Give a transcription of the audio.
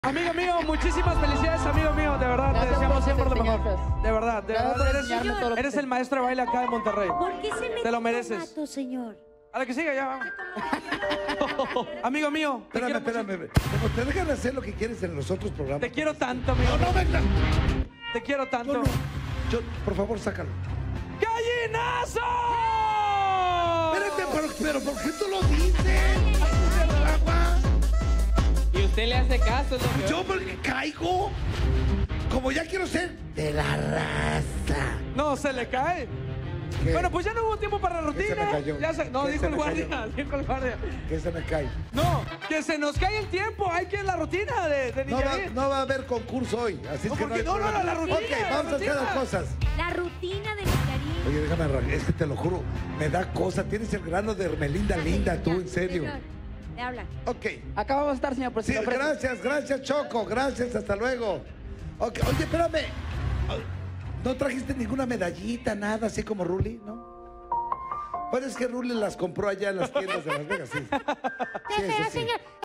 Amigo mío, muchísimas felicidades, amigo mío, de verdad, Gracias te deseamos por siempre lo mejor. enseñanzas. De verdad, Gracias por enseñarme todo lo que eres sé. el maestro de baile acá de Monterrey. ¿Por qué se mete Te lo con mereces. gato, señor? A la que siga, ya vamos. Amigo mío, te quiero mucho. Espérame. Como te dejan hacer lo que quieres en los otros programas. Te quiero tanto, amigo. No, venga. Te quiero tanto. Por favor, sácalo. ¡Gallinazo! Espérate, pero ¿por qué tú lo dices? Agua. Y usted le hace caso, es lo que... Yo porque caigo. Como ya quiero ser de la raza. No, se le cae. ¿Qué? Bueno, pues ya no hubo tiempo para la ¿Qué se rutina. me cayó? Ya no, ¿Qué dijo se el me guardia. cayó? Dijo el guardia. Que se me cae. No, que se nos cae el tiempo. Hay que ir a la rutina de Niñarín. No va a haber concurso hoy. Así es que ¿Cómo que hay no? problema. La rutina. Ok, vamos a hacer las cosas. La rutina de Niñarín. Oye, déjame arrancar. Es que te lo juro, me da cosa. Tienes el grano de Hermelinda linda, tú, en serio. Señor, le hablan. Ok. Acá vamos a estar, señor Sí, presidente. gracias, Choco. Gracias, hasta luego. Ok, oye, espérame. ¿No trajiste ninguna medallita, nada, así como Ruli, no? Bueno, es que Ruli las compró allá en las tiendas de Las Vegas, sí. Qué Sí, feo, eso sí. señor.